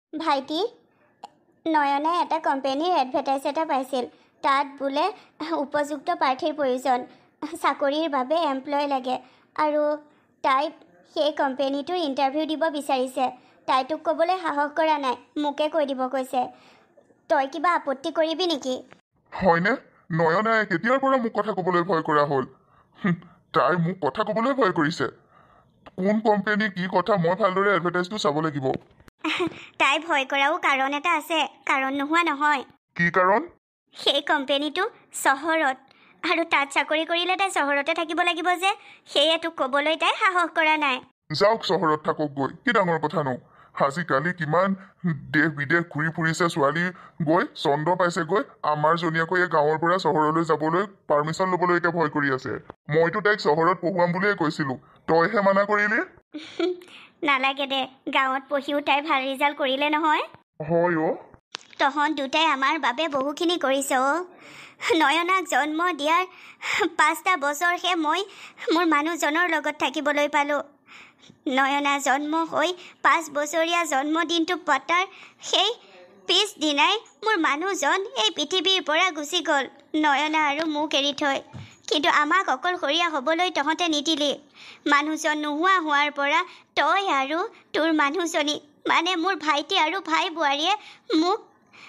ভাইটি, নয়নাই এটা কোম্পানীৰ এডভাৰটাইজ এটা পাইছিল। তাত বোলে উপযুক্ত প্ৰাৰ্থীৰ প্ৰয়োজন, চাকৰিৰ বাবে এমপ্লয় লাগে, আৰু তাই সেই কোম্পানীটোৰ ইণ্টাৰভিউ দিব বিচাৰিছে। তাই তোক ক'বলৈ সাহস কৰা নাই, মোকে কৈ দিব কৈছে। তই কিবা আপত্তি কৰিবি নেকি? হয়নে? নয়নাই কেতিয়াৰ পৰা মোক কথা ক'বলৈ ভয় কৰা হ'ল? তাই মোক কথা ক'বলৈ ভয় কৰিছে। কোন কোম্পানী কি কথা মই ভালদৰে এডভাৰটাইজটো চাব লাগিব। তাই ভয় কৰাও কাৰণ এটা আছে, কাৰণ নোহোৱা নহয়। কি কাৰণ? সেই কোম্পানীটো চহৰত, আৰু তাত চাকৰি কৰিলে তাই চহৰতে থাকিব লাগিব যে, সেয়ে তোক ক'বলৈ তাই সাহস কৰা নাই। যাওক চহৰত থাকক গৈ, কি ডাঙৰ কথা নো। আজিকালি কিমান দেশ বিদেশ ঘূৰি ফুৰিছে ছোৱালী, গৈ চন্দ্ৰ পাইছে গৈ। আমাৰ জনীয়াকৈ এই গাঁৱৰ পৰা চহৰলৈ যাবলৈ পাৰ্মিশ্যন ল'বলৈ এতিয়া ভয় কৰি আছে। মইতো তাইক চহৰত পঢ়ুৱাম বুলিয়ে কৈছিলো, তইহে মানা কৰিলি। নালাগে দে, গাঁৱত পঢ়িও তাই ভাল ৰিজাল্ট কৰিলে নহয়। হয় অ'। তহঁত দুটাই আমাৰ বাবে বহুখিনি কৰিছে অ'। নয়নাক জন্ম দিয়াৰ 5টা বছৰহে মই মোৰ মানুহজনৰ লগত থাকিবলৈ পালোঁ। নয়না জন্ম হৈ 5 বছৰীয়া জন্মদিনটো পতাৰ সেই পিছদিনাই মোৰ মানুহজন এই পৃথিৱীৰ পৰা গুচি গ'ল, নয়না আৰু মোক এৰি থৈ। কিন্তু আমাক অকলশৰীয়া হ'বলৈ তহঁতে নিদিলি। মানুহজন নোহোৱা হোৱাৰ পৰা তই আৰু তোৰ মানুহজনী, মানে মোৰ ভাইটি আৰু ভাই বোৱাৰীয়ে মোক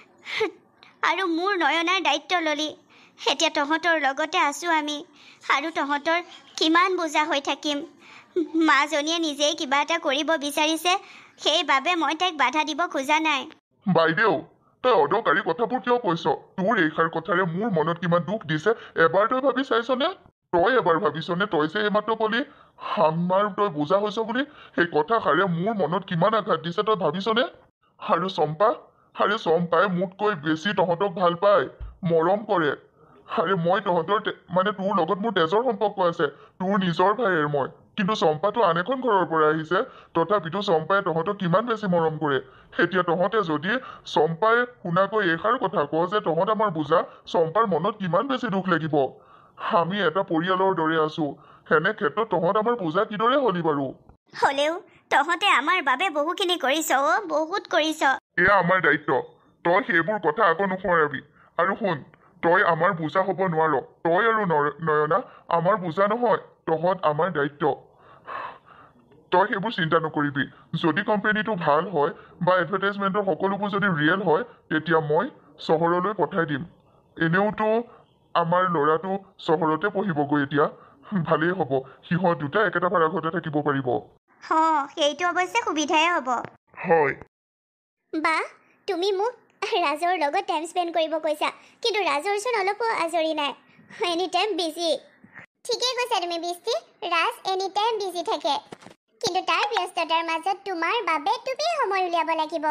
আৰু মোৰ নয়নাৰ দায়িত্ব ল'লি। এতিয়া তহঁতৰ লগতে আছোঁ আমি, আৰু তহঁতৰ কিমান বোজা হৈ থাকিম। মাজনীয়ে নিজেই কিবা এটা কৰিব বিচাৰিছে, সেইবাবে মই তাইক বাধা দিব খোজা নাই। বাইদেউ, তই অদৰকাৰী কথাবোৰ কিয় কৈছ? তোৰ এইষাৰ কথাৰে মোৰ মনত কিমান দুখ দিছে এবাৰ তই ভাবি চাইছনে? তই এবাৰ ভাবিছনে তই যে এইমাত্ৰ ক'লি আমাৰ তই বুজা হৈছ বুলি? সেই কথাষাৰে মোৰ মনত কিমান আঘাত দিছে তই ভাবিছনে? আৰু চম্পাই মোতকৈ বেছি তহঁতক ভাল পায়, মৰম কৰে। আৰে মই তহঁতৰ মানে তোৰ লগত মোৰ তেজৰ সম্পৰ্ক আছে, তোৰ নিজৰ ভাইৰ মই। কিন্তু চম্পাটো আন এখন ঘৰৰ পৰা আহিছে, তথাপিতো চম্পাই তহঁতক কিমান বেছি মৰম কৰে। এতিয়া তহঁতে যদি চম্পাই শুনাকৈ এইষাৰ কথা কওঁ যে তহঁত আমাৰ বুজা, চম্পাৰ মনত কিমান বেছি দুখ লাগিব। আমি এটা পৰিয়ালৰ দৰে আছো, সেনে ক্ষেত্ৰত তহঁত আমাৰ বুজা কিদৰে হলি বাৰু? হ'লেও তহঁতে আমাৰ বাবে বহুখিনি কৰিছ অ', বহুত কৰিছ। এয়া আমাৰ দায়িত্ব, তই সেইবোৰ কথা আকৌ নুসুঁৱৰাবি। আৰু শুন, তই আমাৰ বুজা হ'ব নোৱাৰ। তই আৰু নয়না আমাৰ বুজা নহয়, তহঁত আমাৰ দায়িত্ব। তই সেইবোৰ চিন্তা নকৰিবি। যদি কোম্পানীটো ভাল হয় বা এডভাৰটাইজমেণ্টৰ সকলোবোৰ যদি ৰিয়েল হয়, তেতিয়া মই চহৰলৈ পঠাই দিম। এনেওতো আমাৰ ল'ৰাটো চহৰতে পঢ়িবগৈ এতিয়া, ভালেই হ'ব। সিহঁত দুটা একেটা ভাড়াঘৰতে থাকিব পাৰিব। সেইটো অৱশ্যে সুবিধাই হ'ব। হয় বা, তুমি মোক ৰাজৰ লগত টাইম স্পেণ্ড কৰিব কৈছা, কিন্তু ৰাজৰচোন অলপো আজৰি নাই, এনি টাইম বিজি। ঠিকেই কৈছা তুমি বৃষ্টি, ৰাজ এনি টাইম বিজি থাকে। কিন্তু তাৰ ব্যস্ততাৰ মাজত তোমাৰ বাবে তুমি সময় উলিয়াব লাগিব।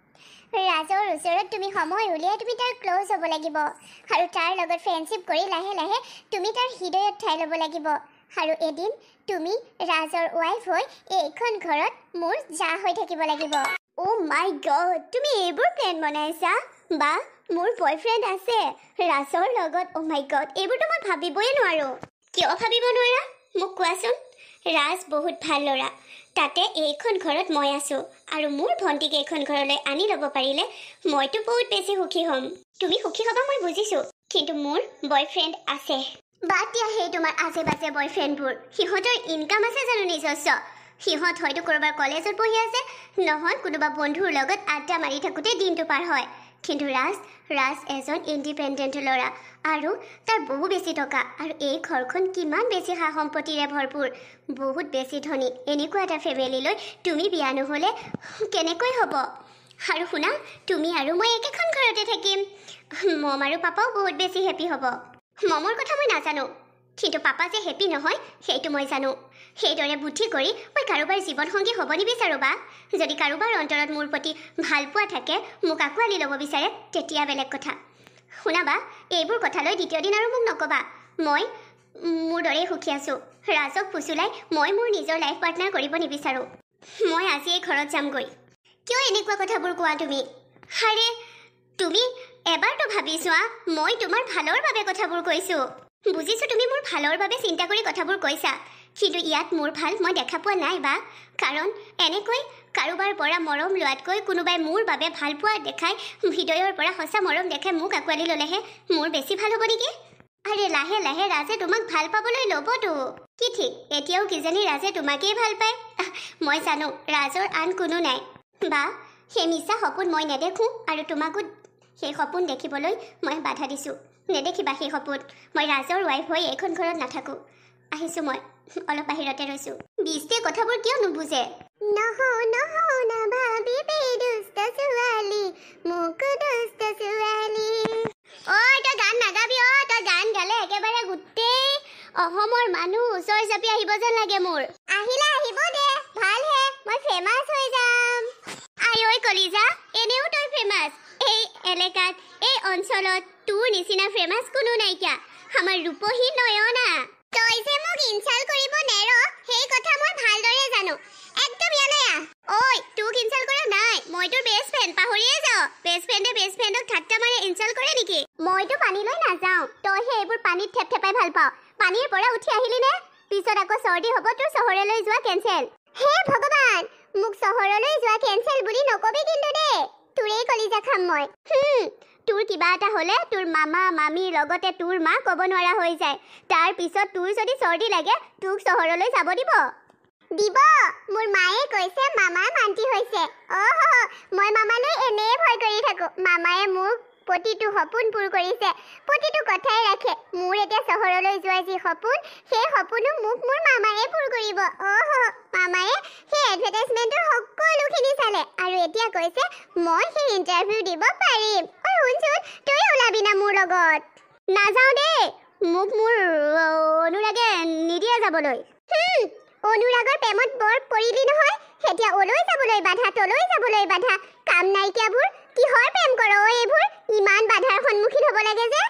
ৰাজৰ ওচৰত তুমি সময় উলিয়াই তুমি তাৰ ক্ল'জ হ'ব লাগিব, আৰু তাৰ লগত ফ্ৰেণ্ডশ্বিপ কৰি লাহে লাহে তুমি তাৰ হৃদয়ত ঠাই ল'ব লাগিব। আৰু এদিন তুমি ৰাজৰ ৱাইফ হৈ এইখন ঘৰত মোৰ জা হৈ থাকিব লাগিব। অ' মাই গড, তুমি এইবোৰ প্লেন বনাইছা? বা, মোৰ বয়ফ্ৰেণ্ড আছে ৰাজৰ লগত। অ' মাই গড, এইবোৰতো মই ভাবিবই নোৱাৰোঁ। কিয় ভাবিব নোৱাৰা মোক কোৱাচোন? ৰাজ বহুত ভাল ল'ৰা, তাতে এইখন ঘৰত মই আছোঁ, আৰু মোৰ ভণ্টিক এইখন ঘৰলৈ আনি ল'ব পাৰিলে মইতো বহুত বেছি সুখী হ'ম। তুমি সুখী হ'বা মই বুজিছোঁ, কিন্তু মোৰ বয়ফ্ৰেণ্ড আছে। বাদ দিয়া সেই তোমাৰ আজে বাজে বয়ফ্ৰেণ্ডবোৰ, সিহঁতৰ ইনকাম আছে জানো নিজস্ব? সিহঁত হয়তো ক'ৰবাৰ কলেজত পঢ়ি আছে, নহয় কোনোবা বন্ধুৰ লগত আড্ডা মাৰি থাকোঁতে দিনটো পাৰ হয়। কিন্তু ৰাজ এজন ইণ্ডিপেণ্ডেণ্ট ল'ৰা, আৰু তাৰ বহু বেছি টকা, আৰু এই ঘৰখন কিমান বেছি সা সম্পত্তিৰে ভৰপূৰ, বহুত বেছি ধনী। এনেকুৱা এটা ফেমিলিলৈ তুমি বিয়া নহ'লে কেনেকৈ হ'ব? আৰু শুনা, তুমি আৰু মই একেখন ঘৰতে থাকিম। মম আৰু পাপাও বহুত বেছি হেপী হ'ব। মমৰ কথা মই নাজানো, কিন্তু পাপা যে হেপী নহয় সেইটো মই জানো। সেইদৰে বুদ্ধি কৰি মই কাৰোবাৰ জীৱনসংগী হ'ব নিবিচাৰোঁ বা। যদি কাৰোবাৰ অন্তৰত মোৰ প্ৰতি ভাল পোৱা থাকে, মোক আঁকোৱালি ল'ব বিচাৰে, তেতিয়া বেলেগ কথা। শুনাবা, এইবোৰ কথালৈ দ্বিতীয় দিন আৰু মোক নক'বা। মই মোৰ দৰেই সুখী আছোঁ। ৰাজক ফুচুলাই মই মোৰ নিজৰ লাইফ পাৰ্টনাৰ কৰিব নিবিচাৰোঁ। মই আজি এই ঘৰত যামগৈ। কিয় এনেকুৱা কথাবোৰ কোৱা তুমি? আৰে তুমি এবাৰতো ভাবি চোৱা, মই তোমাৰ ভালৰ বাবে কথাবোৰ কৈছোঁ। বুজিছোঁ তুমি মোৰ ভালৰ বাবে চিন্তা কৰি কথাবোৰ কৈছা, কিন্তু ইয়াত মোৰ ভাল মই দেখা পোৱা নাই বা কাৰণ এনেকৈ কাৰোবাৰ পৰা মৰম লোৱাতকৈ কোনোবাই মোৰ বাবে ভাল পোৱা দেখাই হৃদয়ৰ পৰা সঁচা মৰম দেখাই মোক আঁকোৱালি ল'লেহে মোৰ বেছি ভাল হ'ব নেকি আৰে লাহে লাহে ৰাজে তোমাক ভাল পাবলৈ ল'বতো কি ঠিক এতিয়াও কিজানি ৰাজে তোমাকেই ভাল পায় মই জানো ৰাজৰ আন কোনো নাই বা সেই মিছা সপোন মই নেদেখোঁ আৰু তোমাকো সেই সপোন দেখিবলৈ মই বাধা দিছোঁ নেদেখিবা সেই সপোন মই ৰাজৰ ৱাইফ হৈ এইখন ঘৰত নাথাকোঁ আহিছোঁ মই অলপ বাহিৰতে ৰৈছোঁ বিস্তে কথাবোৰ কিয় নুবুজে নহও নাভাবিবি দুষ্ট ছোৱালী মোক দুষ্ট ছোৱালী তই গান নাগাবি তই গান গালে একেবাৰে গোটেই অসমৰ মানুহ ওচৰ চাপি আহিব যেন লাগে মোৰ আহিলে আহিব দে ভালহে মই ফেমাছ হৈ যাম আই কলিজা এনেও তই ফেমাছ এই এলেকাত এই অঞ্চলত তোৰ নিচিনা ফেমাছ কোনো নাইকিয়া আমাৰ ৰূপহী নয়না তই যে মোক ইনচাল্ট কৰিব নেৰ সেই কথা মই ভালদৰে জানো একদম ইয়ানয়া তোক ইনচাল্ট কৰা নাই মই তোৰ বেষ্ট ফ্ৰেণ্ড পাহৰিয়ে যাওঁ বেষ্ট ফ্ৰেণ্ডে বেষ্ট ফ্ৰেণ্ডক ঠাট্টা মাৰি ইনচাল্ট কৰে নেকি মইতো পানীলৈ নাযাওঁ তইহে এইবোৰ পানীত থেপথেপাই ভাল পাওঁ পানীৰ পৰা উঠি আহিলি নে পিছত আকৌ চৰ্দি হ'ব তোৰ চহৰলৈ যোৱা কেঞ্চেল হে ভগৱান মোক চহৰলৈ যোৱা কেঞ্চেল বুলি নকবি কিন্তু দেই তোৰেই কলিজা খাম মই তোৰ কিবা এটা হ'লে তোৰ মামা মামীৰ লগতে তোৰ মা ক'ব নোৱাৰা হৈ যায় তাৰ পিছত তোৰ যদি চৰ্দি লাগে তোক চহৰলৈ যাব দিব মোৰ মায়ে কৈছে মামাৰ মান্তি হৈছে মই মামালৈ এনেই ভয় কৰি থাকোঁ মামায়ে মোক প্ৰতিটো সপোন পূৰ কৰিছে প্ৰতিটো কথাই ৰাখে মোৰ এতিয়া চহৰলৈ যোৱাৰ যি সপোন সেই সপোনো মোক মোৰ মামায়ে পূৰ কৰিব মামায়ে সেই এডভাৰটাইজমেণ্টৰ সকলোখিনি চালে আৰু এতিয়া কৈছে মই সেই ইণ্টাৰভিউ দিব পাৰিম শুনচোন তই ওলাবি না মোৰ লগত নাযাওঁ দেই মোক মোৰ অনুৰাগে নিদিয়ে যাবলৈ অনুৰাগৰ প্ৰেমত বৰ পৰিলি নহয় এতিয়া ওলৈ যাবলৈ বাধা তলৈ যাবলৈ বাধা কাম নাইকিয়াবোৰ কিহৰ প্ৰেম কৰ এইবোৰ ইমান বাধাৰ সন্মুখীন হ'ব লাগে যে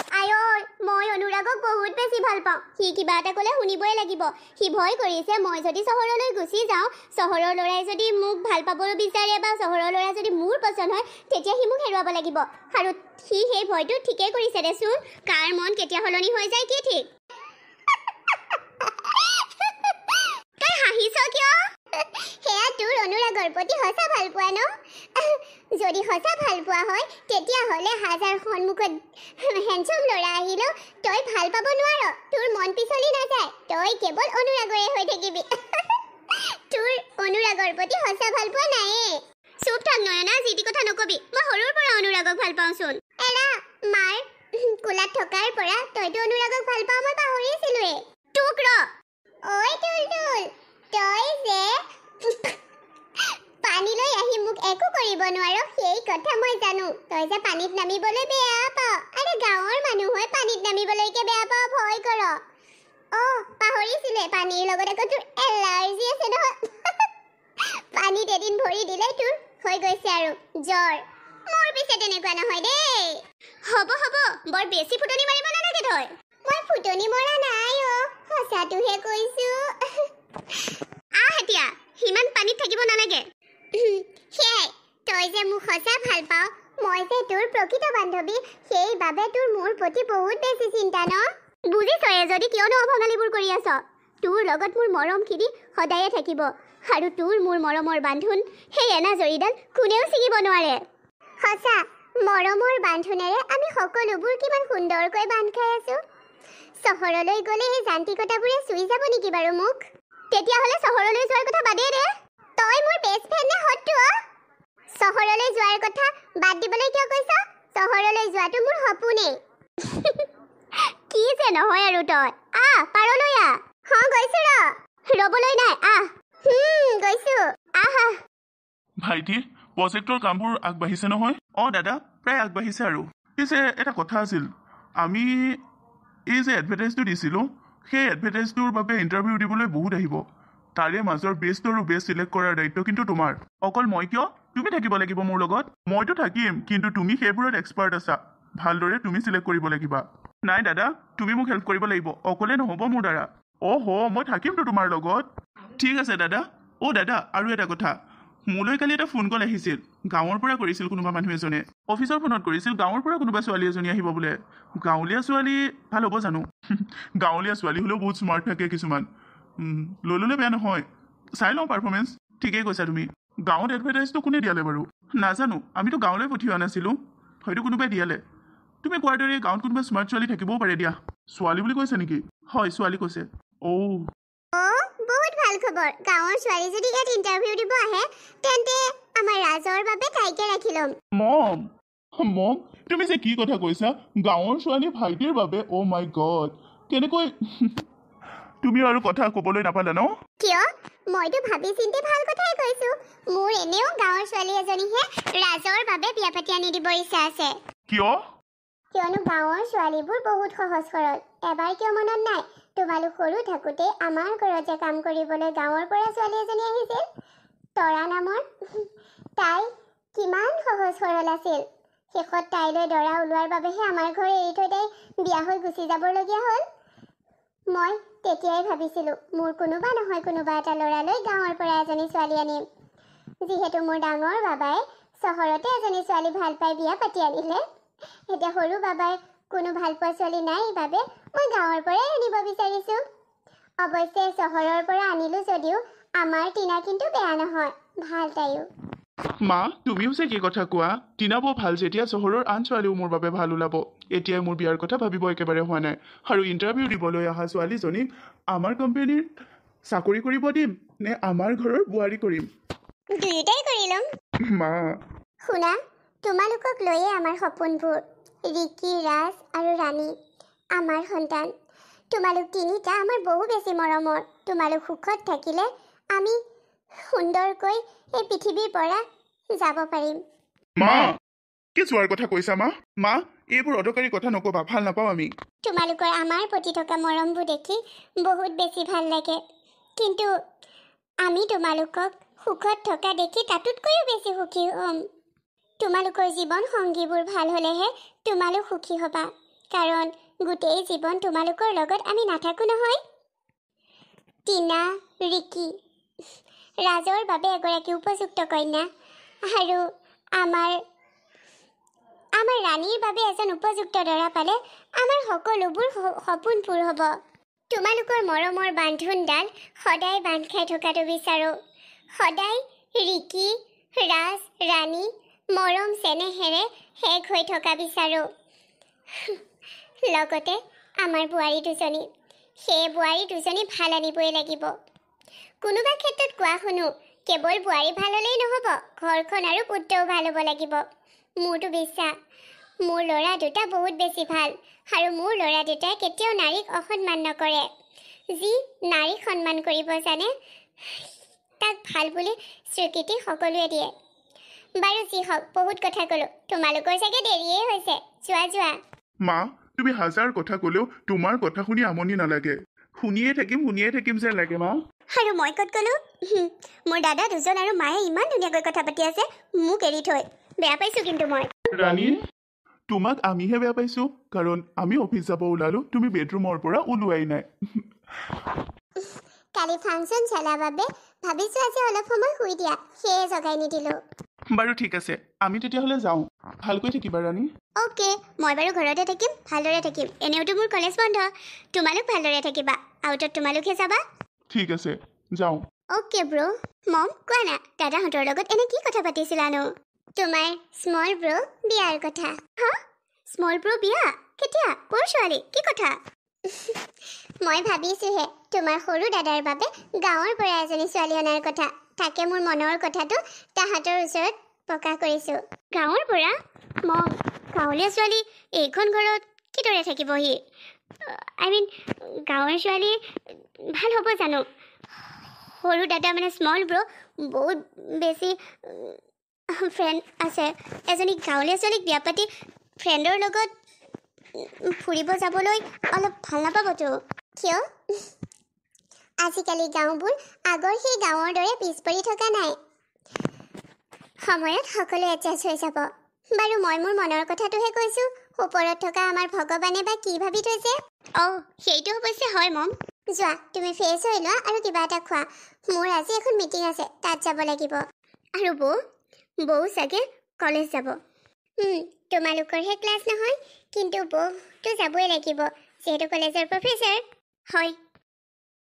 মই অনুৰাগক বহুত বেছি ভাল পাওঁ সি কিবা এটা ক'লে শুনিবই লাগিব সি ভয় কৰিছে মই যদি চহৰলৈ গুচি যাওঁ চহৰৰ ল'ৰাই যদি মোক ভাল পাবলৈ বিচাৰে বা চহৰৰ ল'ৰা যদি মোৰ পচন্দ হয় তেতিয়া সি মোক হেৰুৱাব লাগিব আৰু সি সেই ভয়টো ঠিকেই কৰিছে দেচোন কাৰ মন কেতিয়া সলনি হৈ যায় কি ঠিক তই হাঁহিছ কিয় সেয়া তোৰ অনুৰাগৰ প্ৰতি সঁচা ভাল পোৱা ন যদি সঁচা ভাল পোৱা হয় তেতিয়াহ'লে হাজাৰ সন্মুখত হেণ্ডছম ল'ৰা আহিলেও তই ভাল পাব নোৱাৰ তোৰ মন পিছলি নাযায় তই কেৱল অনুৰাগৰে হৈ থাকিবি তোৰ অনুৰাগৰ প্ৰতি সঁচা ভাল পোৱা নাইয়ে চুপ থাক নয়না যি টি কথা নকবি মই সৰুৰ পৰা অনুৰাগক ভাল পাওঁচোন এৰা মাৰ কোলাত থকাৰ পৰা তইতো অনুৰাগক ভাল পাওঁ মই পাহৰিছিলোৱে তোক তুল তই যে পানীলৈ আহি মোক একো কৰিব নোৱাৰ সেই কথা মই জানো তই যে পানীত নামিবলৈ বেয়া পাওঁ আৰে গাঁৱৰ মানুহ হৈ পানীত নামিবলৈকে বেয়া পাওঁ ভয় কৰ পাহৰিছিলে পানীৰ লগত আকৌ তোৰ এলাৰ্জি আছে নহয় পানীত এদিন ভৰি দিলে তোৰ হৈ গৈছে আৰু জ্বৰ মোৰ পিছে তেনেকুৱা নহয় দেই হ'ব বৰ বেছি ফুটনি মাৰিব নালাগে তই মই ফুটনি মৰা নাই সঁচাটোহে কৈছোঁ এতিয়া সিমান পানীত থাকিব নালাগে সেয়াই তই যে মোক সঁচা ভাল পাওঁ মই যে তোৰ প্ৰকৃত বান্ধৱী সেইবাবে তোৰ মোৰ প্ৰতি বহুত বেছি চিন্তা ন বুজিছয়ে যদি কিয়নো অভঙালিবোৰ কৰি আছ তোৰ লগত মোৰ মৰমখিনি সদায়ে থাকিব আৰু তোৰ মোৰ মৰমৰ বান্ধোন সেই এনাজৰীডাল কোনেও ছিঙিব নোৱাৰে সঁচা মৰমৰ বান্ধোনেৰে আমি সকলোবোৰ কিমান সুন্দৰকৈ বান্ধ খাই আছোঁ চহৰলৈ গ'লে এই যান্ত্ৰিকতাবোৰে চুই যাব নেকি বাৰু মোক তেতিয়াহ'লে চহৰলৈ যোৱাৰ কথা বাদেই দে তই মোৰ বেষ্ট ফ্ৰেণ্ড নে শত্ৰু চহৰলৈ যোৱাৰ কথা বাদ দিবলৈ কিয় কৈছ চহৰলৈ যোৱাটো মোৰ সপোনেই কি যে নহয় আৰু তই পাৰলৈ গৈছো ৰ'বলৈ নাই গৈছো ভাইটি প্ৰজেক্টৰ কামবোৰ আগবাঢ়িছে নহয় দাদা প্ৰায় আগবাঢ়িছে আৰু পিছে এটা কথা আছিল আমি এই যে এডভাৰটাইজটো দিছিলোঁ সেই এডভাৰটাইজটোৰ বাবে ইণ্টাৰভিউ দিবলৈ বহুত আহিব তাৰে মাজৰ বেষ্ট আৰু বেষ্ট চিলেক্ট কৰাৰ দায়িত্ব কিন্তু তোমাৰ অকল মই কিয় তুমি থাকিব লাগিব মোৰ লগত মইতো থাকিম কিন্তু তুমি সেইবোৰত এক্সপাৰ্ট আছা ভালদৰে তুমি চিলেক্ট কৰিব লাগিব নাই দাদা তুমি মোক হেল্প কৰিব লাগিব অকলে নহ'ব মোৰ দ্বাৰা মই থাকিমতো তোমাৰ লগত ঠিক আছে দাদা দাদা আৰু এটা কথা মোলৈ কালি এটা ফোন কল আহিছিল গাঁৱৰ পৰা কৰিছিল কোনোবা মানুহ এজনে অফিচৰ ফোনত কৰিছিল গাঁৱৰ পৰা কোনোবা ছোৱালী এজনী আহিব বোলে গাঁৱলীয়া ছোৱালী ভাল হ'ব জানো গাঁৱলীয়া ছোৱালী হ'লেও বহুত স্মাৰ্ট থাকে কিছুমান লৈ ল'লে বেয়া নহয় চাই লওঁ পাৰফৰ্মেঞ্চ ঠিকেই কৈছা তুমি গাঁৱত এডভাৰটাইজটো কোনে দিয়ালে বাৰু নাজানো আমিতো গাঁৱলৈ পঠিওৱা নাছিলোঁ হয়তো কোনোবাই দিয়ালে তুমি কোৱাৰ দৰে গাঁৱত কোনোবা স্মাৰ্ট ছোৱালী থাকিবও পাৰে দিয়া ছোৱালী বুলি কৈছে নেকি হয় ছোৱালী কৈছে বহুত ভাল খবৰ গাঁৱৰ ছোৱালী যদি ইয়াত ইণ্টাৰভিউ দিব আহে তেন্তে আমাৰ ৰাজৰ বাবে তাইকে ৰাখি ল'ম মম তুমি যে কি কথা কৈছা গাঁৱৰ ছোৱালী ভাইটিৰ বাবে অ' মাই গড কেনেকৈ তুমি আৰু কথা ক'বলৈ নাপালা ন কিয় মইতো ভাবি চিন্তি ভাল কথাই কৈছো মোৰ এনেও গাঁৱৰ ছোৱালী এজনীহে ৰাজৰ বাবে বিয়া পাতি আনি দিব ইচ্ছা আছে কিয়নো গাঁৱৰ ছোৱালীবোৰ বহুত সহজ সৰল এবাৰ কিয় মনত নাই তোমালোক সৰু থাকোঁতে আমাৰ ঘৰত যে কাম কৰিবলৈ গাঁৱৰ পৰা ছোৱালী এজনী আহিছিল তৰা নামৰ তাই কিমান সহজ সৰল আছিল শেষত তাইলৈ দৰা ওলোৱাৰ বাবেহে আমাৰ ঘৰ এৰি থৈ তাই বিয়া হৈ গুচি যাবলগীয়া হ'ল মই তেতিয়াই ভাবিছিলোঁ মোৰ কোনোবা নহয় কোনোবা এটা ল'ৰালৈ গাঁৱৰ পৰা এজনী ছোৱালী আনিম যিহেতু মোৰ ডাঙৰ বাবাই চহৰতে এজনী ছোৱালী ভাল পাই বিয়া পাতি আনিলে এতিয়া সৰু বাবাৰ কোনো ভাল পোৱা ছোৱালী নাই বাবে মই গাঁৱৰ পৰাই আনিব বিচাৰিছোঁ অৱশ্যে চহৰৰ পৰা আনিলোঁ যদিও আমাৰ টিনা কিন্তু বেয়া নহয় ভাল তাইও মা তুমিও যে কি কথা কোৱা টিনা বৰ ভাল যেতিয়া চহৰৰ আন ছোৱালীও মোৰ বাবে ভাল ওলাব এতিয়াই মোৰ বিয়াৰ কথা ভাবিব একেবাৰে হোৱা নাই আৰু ইণ্টাৰভিউ দিবলৈ অহা ছোৱালীজনীক আমাৰ কোম্পানীৰ চাকৰি কৰিব দিম নে আমাৰ ঘৰৰ বোৱাৰী কৰিম দুয়োটাই কৰি ল'ম মা শুনা তোমালোকক লৈয়ে আমাৰ সপোনবোৰ ৰিকি ৰাজ আৰু ৰাণী আমাৰ সন্তান তোমালোক তিনিটা আমাৰ বহু বেছি মৰমৰ তোমালোক সুখত থাকিলে আমি সুন্দৰকৈ এই পৃথিৱীৰ পৰা যাব পাৰিম মা কি চোৱাৰ কথা কৈছা মা এইবোৰ অদৰকাৰী কথা নকবা ভাল নাপাওঁ আমি তোমালোকৰ আমাৰ প্ৰতি থকা মৰমবোৰ দেখি বহুত বেছি ভাল লাগে কিন্তু আমি তোমালোকক সুখত থকা দেখি তাতোতকৈও বেছি সুখী হ'ম তোমালোকৰ জীৱন সংগীবোৰ ভাল হ'লেহে তোমালোক সুখী হ'বা কাৰণ গোটেই জীৱন তোমালোকৰ লগত আমি নাথাকোঁ নহয় টিনা ৰিকি ৰাজৰ বাবে এগৰাকী উপযুক্ত কন্যা আৰু আমাৰ ৰাণীৰ বাবে এজন উপযুক্ত দৰা পালে আমাৰ সকলোবোৰ সপোন পূৰ হ'ব তোমালোকৰ মৰমৰ বান্ধোনডাল সদায় বান্ধ খাই থকাটো বিচাৰোঁ সদায় ৰিকি ৰাজ ৰাণী মৰম চেনেহেৰে শেষ হৈ থকা বিচাৰোঁ লগতে আমাৰ বোৱাৰী দুজনী সেই বোৱাৰী দুজনী ভাল আনিবই লাগিব কোনোবা ক্ষেত্ৰত কোৱা শুনো কেৱল বোৱাৰী ভাল হ'লেই নহ'ব ঘৰখন আৰু পুত্ৰও ভাল হ'ব লাগিব মোৰতো বিশ্বাস মোৰ ল'ৰা দুটা বহুত বেছি ভাল আৰু মোৰ ল'ৰা দুটাই কেতিয়াও নাৰীক অসন্মান নকৰে যি নাৰীক সন্মান কৰিব জানে তাক ভাল বুলি স্বীকৃতি সকলোৱে দিয়ে বাৰু যি হওক বহুত কথা ক'লোঁ তোমালোকৰ চাগে দেৰিয়েই হৈছে যোৱা মা তুমি হাজাৰ কথা ক'লেও তোমাৰ কথা শুনি আমনি নালাগে শুনিয়ে থাকিম যেন লাগে মা আৰু মই ক'ত ক'লোঁ মোৰ দাদা দুজন আৰু মায়ে ইমান ধুনীয়াকৈ কথা পাতি আছে মোক এৰি থৈ বেয়া পাইছোঁ কিন্তু মই ৰাণী তোমাক আমিহে বেয়া পাইছোঁ কাৰণ আমি অফিচ যাব ওলালোঁ তুমি বেডৰুমৰ পৰা ওলোৱাই নাই কালি ফাংচন চলাৰ বাবে ভাবিছোঁ আজি অলপ সময় শুই দিয়া সেয়ে জগাই নিদিলোঁ বাৰু ঠিক আছে আমি তেতিয়াহ'লে যাওঁ ভালকৈ থাকিবা ৰাণী অ'কে মই বাৰু ঘৰতে থাকিম ভালদৰে থাকিম এনেওতো মোৰ কলেজ বন্ধ তোমালোক ভালদৰে থাকিবা আউটত তোমালোকহে যাবা ঠিক আছে যাওঁ অ'কে ব্ৰ মম কোৱা না দাদাহঁতৰ লগত এনে কি কথা পাতিছিলানো তোমাৰ স্মল ব্ৰ বিয়াৰ কথা হা স্মল ব্ৰ বিয়া কেতিয়া ক'ৰ ছোৱালী কি কথা মই ভাবিছোঁহে তোমাৰ সৰু দাদাৰ বাবে গাঁৱৰ পৰা এজনী ছোৱালী অনাৰ কথা তাকে মোৰ মনৰ কথাটো তাহাঁতৰ ওচৰত প্ৰকাশ কৰিছোঁ গাঁৱৰ পৰা মম গাঁৱলীয়া ছোৱালী এইখন ঘৰত কিদৰে থাকিবহি গাঁৱৰ ছোৱালী ভাল হ'ব জানো সৰু দাদা মানে স্মল ব্ৰ বহুত বেছি ফ্ৰেণ্ড আছে এজনী গাঁৱলীয়া ছোৱালীক বিয়া পাতি ফ্ৰেণ্ডৰ লগত ফুৰিব যাবলৈ অলপ ভাল নাপাবতো কিয় আজিকালি গাঁওবোৰ আগৰ সেই গাঁৱৰ দৰে পিছ পৰি থকা নাই সময়ত সকলো এডজাষ্ট হৈ যাব বাৰু মই মোৰ মনৰ কথাটোহে কৈছোঁ ওপৰত থকা আমাৰ ভগৱানে বা কি ভাবি থৈছে সেইটো অৱশ্যে হয় মম যোৱা তুমি ফ্ৰেছ হৈ লোৱা আৰু কিবা এটা খোৱা মোৰ আজি এখন মিটিং আছে তাত যাব লাগিব আৰু বৌ চাগে কলেজ যাব তোমালোকৰহে ক্লাছ নহয় কিন্তু বৌতো যাবই লাগিব যিহেতু কলেজৰ প্ৰফেচাৰ হয়